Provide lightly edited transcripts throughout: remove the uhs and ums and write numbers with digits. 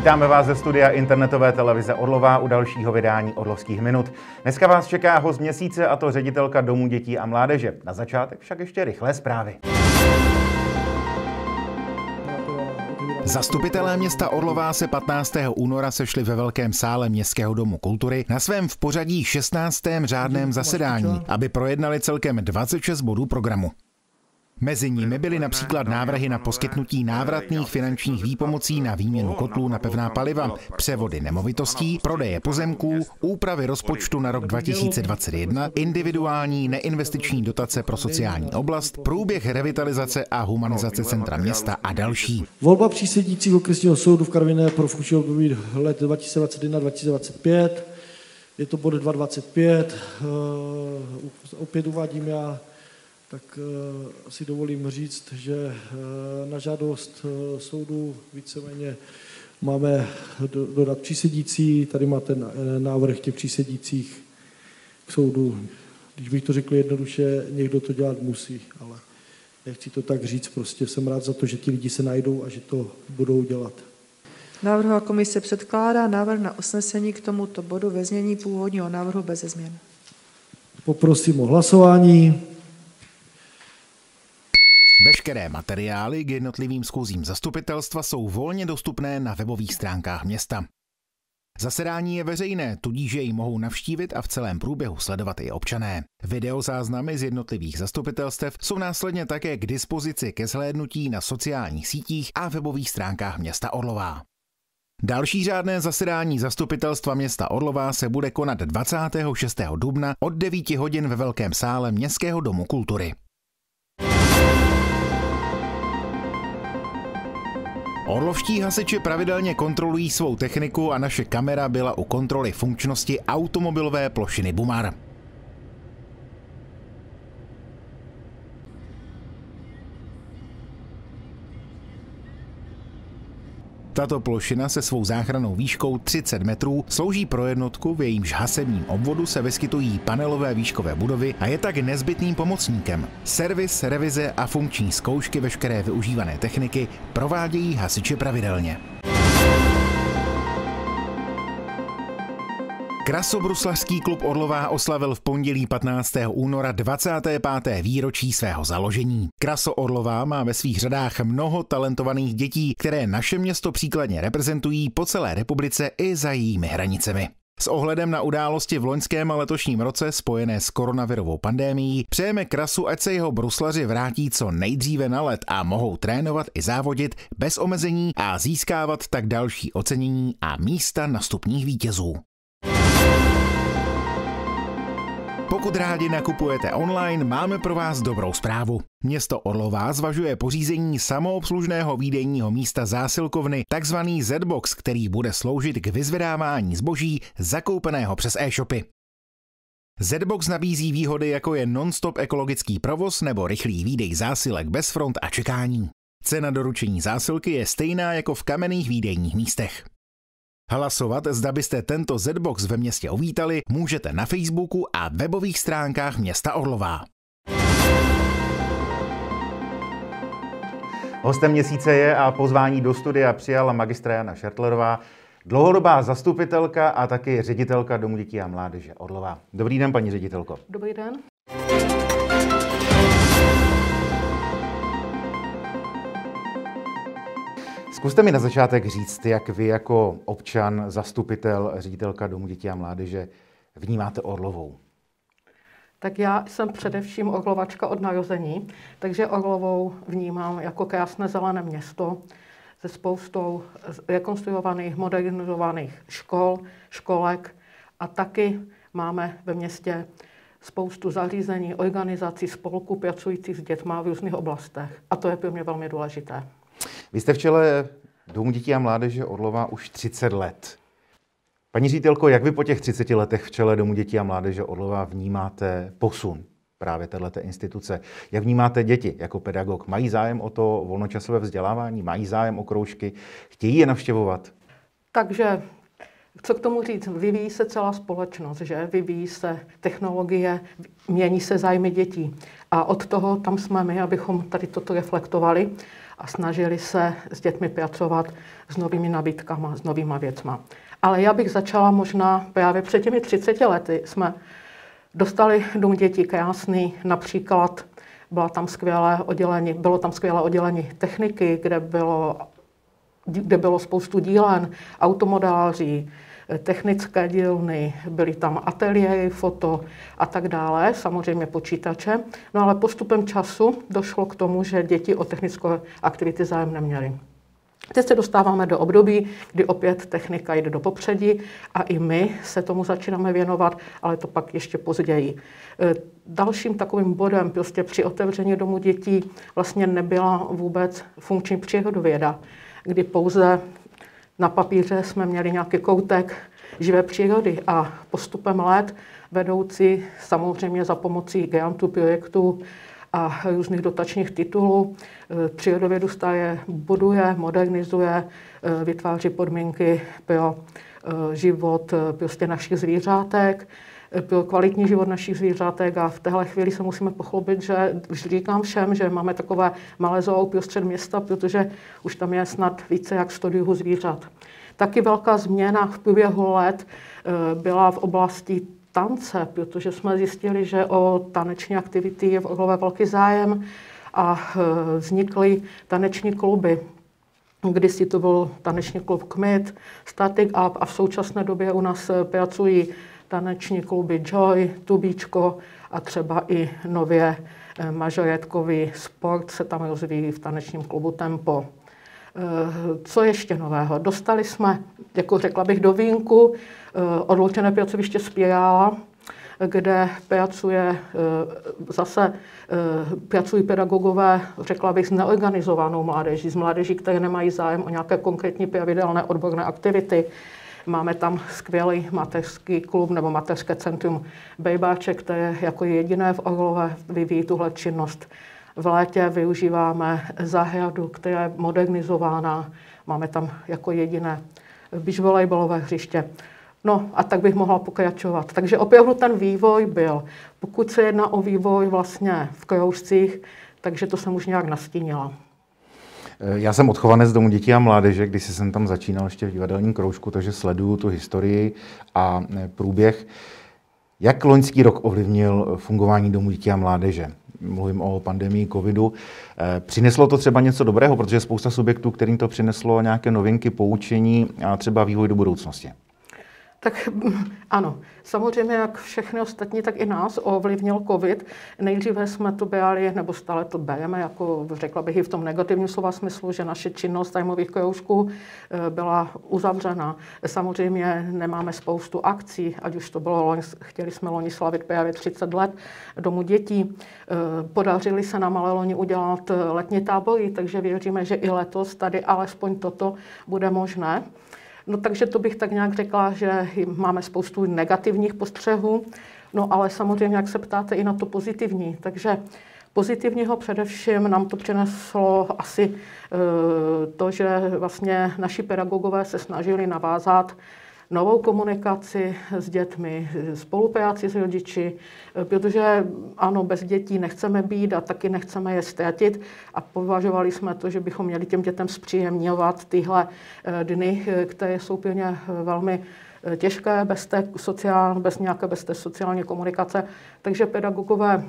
Vítáme vás ze studia internetové televize Orlová u dalšího vydání Orlovských minut. Dneska vás čeká host měsíce, a to ředitelka Domu dětí a mládeže. Na začátek však ještě rychlé zprávy. Zastupitelé města Orlová se 15. února sešli ve velkém sále Městského domu kultury na svém v pořadí 16. řádném zasedání, aby projednali celkem 26 bodů programu. Mezi nimi byly například návrhy na poskytnutí návratných finančních výpomocí na výměnu kotlů na pevná paliva, převody nemovitostí, prodeje pozemků, úpravy rozpočtu na rok 2021, individuální neinvestiční dotace pro sociální oblast, průběh revitalizace a humanizace centra města a další. Volba přísedících okresního soudu v Karviné pro funkční období let 2021-2025. Je to bod 225. Opět uvádím já. Tak si dovolím říct, že na žádost soudu víceméně máme dodat přísedící. Tady máte návrh těch přísedících k soudu. Když bych to řekl jednoduše, někdo to dělat musí, ale nechci to tak říct, prostě jsem rád za to, že ti lidi se najdou a že to budou dělat. Návrhová komise předkládá návrh na usnesení k tomuto bodu ve znění původního návrhu beze změn. Poprosím o hlasování. Veškeré materiály k jednotlivým schůzím zastupitelstva jsou volně dostupné na webových stránkách města. Zasedání je veřejné, tudíž jej mohou navštívit a v celém průběhu sledovat i občané. Videozáznamy z jednotlivých zastupitelstev jsou následně také k dispozici ke zhlédnutí na sociálních sítích a webových stránkách města Orlová. Další řádné zasedání zastupitelstva města Orlová se bude konat 26. dubna od 9 hodin ve velkém sále Městského domu kultury. Orlovští hasiči pravidelně kontrolují svou techniku a naše kamera byla u kontroly funkčnosti automobilové plošiny Bumar. Tato plošina se svou záchrannou výškou 30 metrů slouží pro jednotku, v jejímž hasebním obvodu se vyskytují panelové výškové budovy a je tak nezbytným pomocníkem. Servis, revize a funkční zkoušky veškeré využívané techniky provádějí hasiči pravidelně. Krasobruslařský klub Orlová oslavil v pondělí 15. února 25. výročí svého založení. Kraso Orlová má ve svých řadách mnoho talentovaných dětí, které naše město příkladně reprezentují po celé republice i za jejími hranicemi. S ohledem na události v loňském a letošním roce spojené s koronavirovou pandémií přejeme Krasu, ať se jeho bruslaři vrátí co nejdříve na led a mohou trénovat i závodit bez omezení a získávat tak další ocenění a místa na stupních vítězů. Pokud rádi nakupujete online, máme pro vás dobrou zprávu. Město Orlová zvažuje pořízení samoobslužného výdejního místa zásilkovny, takzvaný Z-Box, který bude sloužit k vyzvedávání zboží zakoupeného přes e-shopy. Z-Box nabízí výhody, jako je non-stop ekologický provoz nebo rychlý výdej zásilek bez front a čekání. Cena doručení zásilky je stejná jako v kamenných výdejních místech. Hlasovat, zda byste tento Z-Box ve městě uvítali, můžete na Facebooku a webových stránkách města Orlová. Hostem měsíce je a pozvání do studia přijala magistra Jana Šertlerová, dlouhodobá zastupitelka a taky ředitelka Domu dětí a mládeže Orlová. Dobrý den, paní ředitelko. Dobrý den. Zkuste mi na začátek říct, jak vy jako občan, zastupitel, ředitelka Domu dětí a mládeže vnímáte Orlovou. Tak já jsem především Orlovačka od narození, takže Orlovou vnímám jako krásné zelené město se spoustou rekonstruovaných, modernizovaných škol, školek a taky máme ve městě spoustu zařízení, organizací, spolků pracujících s dětmi v různých oblastech. A to je pro mě velmi důležité. Vy jste v čele Domu dětí a mládeže Orlová už 30 let. Paní ředitelko, jak vy po těch 30 letech v čele Domu dětí a mládeže Orlová vnímáte posun právě této instituce? Jak vnímáte děti jako pedagog? Mají zájem o to volnočasové vzdělávání? Mají zájem o kroužky? Chtějí je navštěvovat? Takže Co k tomu říct? Vyvíjí se celá společnost, že? Vyvíjí se technologie, mění se zájmy dětí. A od toho tam jsme my, abychom tady toto reflektovali a snažili se s dětmi pracovat s novými nabídkama, s novýma věcma. Ale já bych začala možná právě před těmi 30 lety jsme dostali Dům dětí krásný, například bylo tam skvělé oddělení techniky, kde bylo spoustu dílen, automodeláří, technické dílny, byly tam ateliéry, foto a tak dále, samozřejmě počítače. No ale postupem času došlo k tomu, že děti o technické aktivity zájem neměly. Teď se dostáváme do období, kdy opět technika jde do popředí a i my se tomu začínáme věnovat, ale to pak ještě později. Dalším takovým bodem prostě při otevření Domu dětí vlastně nebyla vůbec funkční přírodověda, kdy pouze na papíře jsme měli nějaký koutek živé přírody a postupem let vedoucí samozřejmě za pomocí grantů, projektů a různých dotačních titulů přírodovědu stále buduje, modernizuje, vytváří podmínky pro život prostě našich zvířátek, pro kvalitní život našich zvířátek a v téhle chvíli se musíme pochlubit, že říkám všem, že máme takové malé zoo uprostřed města, protože už tam je snad více jak 100 druhů zvířat. Taky velká změna v průběhu let byla v oblasti tance, protože jsme zjistili, že o taneční aktivity je v Orlové velký zájem a vznikly taneční kluby. Kdysi to byl taneční klub Kmit, Static Up a v současné době u nás pracují taneční kluby Joy, Tubíčko a třeba i nově mažoretkový sport se tam rozvíjí v tanečním klubu Tempo. Co ještě nového? Dostali jsme, jako řekla bych, do vínku odloučené pracoviště Spirála, kde pracují pedagogové, řekla bych, s neorganizovanou mládeží, z mládeží, které nemají zájem o nějaké konkrétní pravidelné odborné aktivity. Máme tam skvělý mateřský klub nebo mateřské centrum Bejbáček, které jako jediné v Orlové vyvíjí tuhle činnost. V létě využíváme zahradu, která je modernizována. Máme tam jako jediné beachvolejbalové hřiště. No a tak bych mohla pokračovat. Takže opravdu ten vývoj byl. Pokud se jedná o vývoj vlastně v kroužcích, takže to jsem už nějak nastínila. Já jsem odchovanec Domu dětí a mládeže, když jsem tam začínal ještě v divadelním kroužku, takže sleduju tu historii a průběh. Jak loňský rok ovlivnil fungování Domu dětí a mládeže? Mluvím o pandemii covidu. Přineslo to třeba něco dobrého, protože je spousta subjektů, kterým to přineslo nějaké novinky, poučení a třeba vývoj do budoucnosti. Tak ano, samozřejmě jak všechny ostatní, tak i nás ovlivnil covid. Nejdříve jsme to brali, nebo stále to bereme, jako řekla bych i v tom negativním slova smyslu, že naše činnost zájmových kroužků byla uzavřena. Samozřejmě nemáme spoustu akcí, ať už to bylo chtěli jsme loni slavit právě 30 let Domu dětí. Podařili se nám ale loni udělat letní tábory, takže věříme, že i letos tady alespoň toto bude možné. No takže to bych tak nějak řekla, že máme spoustu negativních postřehů, no ale samozřejmě, jak se ptáte, i na to pozitivní. Takže pozitivního především nám to přineslo asi to, že vlastně naši pedagogové se snažili navázat novou komunikaci s dětmi, spolupráci s rodiči, protože ano, bez dětí nechceme být a taky nechceme je ztratit a považovali jsme to, že bychom měli těm dětem zpříjemňovat tyhle dny, které jsou pro ně velmi těžké bez nějaké sociální komunikace. Takže pedagogové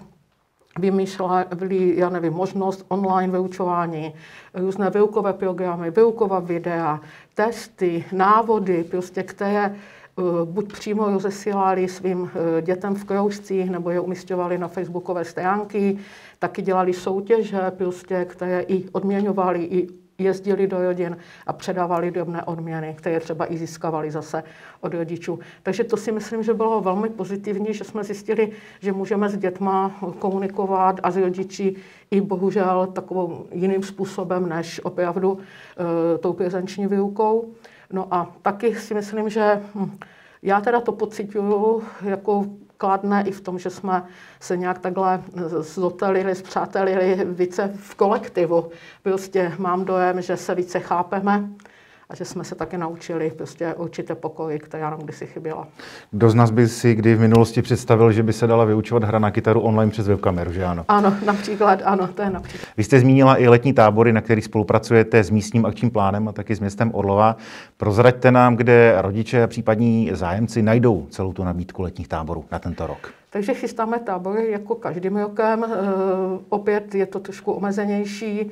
vymýšleli, já nevím, možnost online vyučování, různé výukové programy, výuková videa, testy, návody, prostě, které buď přímo rozesílali svým dětem v kroužcích, nebo je umisťovali na facebookové stránky, taky dělali soutěže, prostě, které i odměňovali, i jezdili do rodin a předávali drobné odměny, které třeba i získávali zase od rodičů. Takže to si myslím, že bylo velmi pozitivní, že jsme zjistili, že můžeme s dětma komunikovat a s rodiči i bohužel takovým jiným způsobem, než opravdu tou prezenční výukou. No a taky si myslím, že já teda to pociťuju jako kladné i v tom, že jsme se nějak takhle zotelili, spřátelili více v kolektivu. Prostě mám dojem, že se více chápeme a že jsme se taky naučili prostě určité pokoji, která nám kdysi chyběla. Kdo z nás by si kdy v minulosti představil, že by se dala vyučovat hra na kytaru online přes webkameru, že ano? Ano, například, ano, to je například. Vy jste zmínila i letní tábory, na kterých spolupracujete s místním akčním plánem a taky s městem Orlová. Prozraďte nám, kde rodiče a případní zájemci najdou celou tu nabídku letních táborů na tento rok. Takže chystáme tábory jako každým rokem. Opět je to trošku omezenější.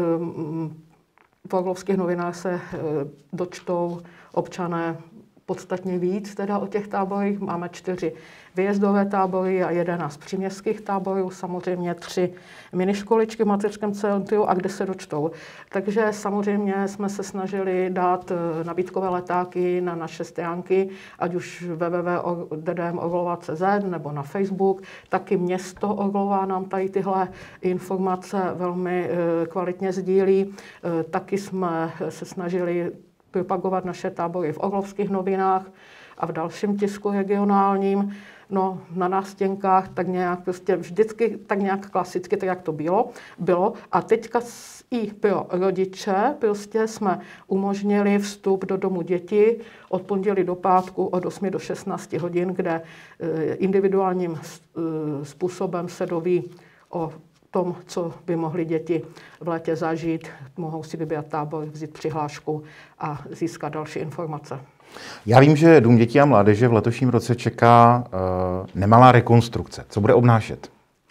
V Orlovských novinách se dočtou občané podstatně víc teda o těch táborech. Máme 4 výjezdové tábory a 11 příměstských táborů, samozřejmě 3 miniškoličky v mateřském centru a kde se dočtou. Takže samozřejmě jsme se snažili dát nabídkové letáky na naše stránky, ať už www.ddmorlova.cz nebo na Facebook. Taky město Orlová nám tady tyhle informace velmi kvalitně sdílí. Taky jsme se snažili propagovat naše tábory v Orlovských novinách a v dalším tisku regionálním. No, na nástěnkách tak nějak prostě vždycky tak nějak klasicky, tak jak to bylo. A teďka i pro rodiče prostě jsme umožnili vstup do domu dětí od pondělí do pátku od 8 do 16 hodin, kde individuálním způsobem se doví o tom, co by mohly děti v létě zažít. Mohou si vybrat tábor, vzít přihlášku a získat další informace. Já vím, že Dům dětí a mládeže v letošním roce čeká nemalá rekonstrukce. Co bude obnášet?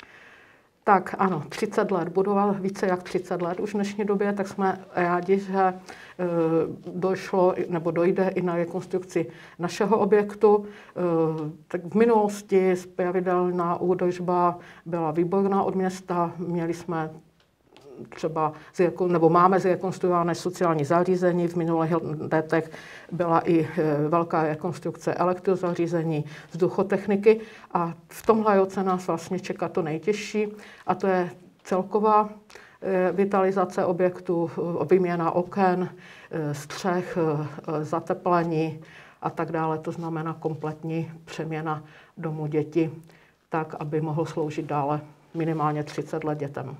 Tak ano, 30 let, budova více jak 30 let už v dnešní době, tak jsme rádi, že došlo nebo dojde i na rekonstrukci našeho objektu. Tak v minulosti pravidelná údržba byla výborná od města, měli jsme třeba, nebo máme zrekonstruované sociální zařízení. V minulých letech byla i velká rekonstrukce elektrozařízení, vzduchotechniky a v tomhle roce nás vlastně čeká to nejtěžší a to je celková vitalizace objektu, výměna oken, střech, zateplení a tak dále. To znamená kompletní přeměna domu děti tak, aby mohl sloužit dále minimálně 30 let dětem.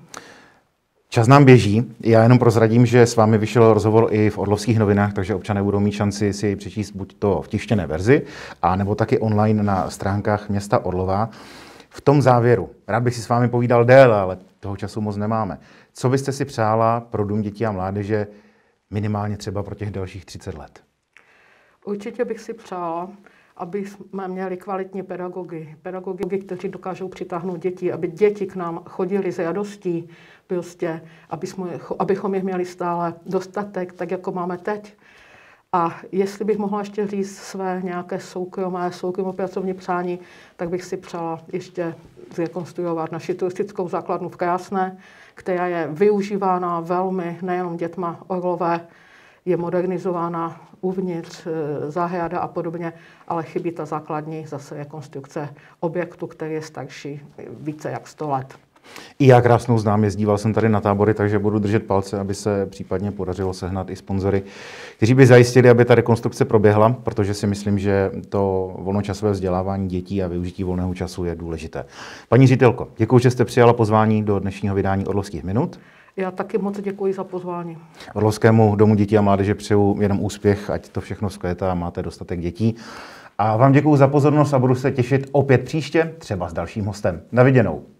Čas nám běží. Já jenom prozradím, že s vámi vyšel rozhovor i v Orlovských novinách, takže občané budou mít šanci si jej přečíst buď to v tištěné verzi, a nebo taky online na stránkách města Orlová. V tom závěru, rád bych si s vámi povídal déle, ale toho času moc nemáme. Co byste si přála pro Dům dětí a mládeže minimálně třeba pro těch dalších 30 let? Určitě bych si přála, aby jsme měli kvalitní pedagogy, kteří dokážou přitáhnout děti, aby děti k nám chodili s radostí, prostě, abychom jich měli stále dostatek, tak jako máme teď. A jestli bych mohla ještě říct své nějaké soukromopracovní přání, tak bych si přála ještě zrekonstruovat naši turistickou základnu v Krásné, která je využívána velmi nejenom dětma Orlové, je modernizována uvnitř, zahrada a podobně, ale chybí ta základní zase rekonstrukce objektu, který je starší více jak 100 let. I já Krásnou znám, jezdíval jsem tady na tábory, takže budu držet palce, aby se případně podařilo sehnat i sponzory, kteří by zajistili, aby ta rekonstrukce proběhla, protože si myslím, že to volnočasové vzdělávání dětí a využití volného času je důležité. Paní ředitelko, děkuji, že jste přijala pozvání do dnešního vydání Orlovských minut. Já taky moc děkuji za pozvání. Orlovskému domu dětí a mládeže přeju jenom úspěch, ať to všechno vzkvétá a máte dostatek dětí. A vám děkuji za pozornost a budu se těšit opět příště, třeba s dalším hostem. Na viděnou.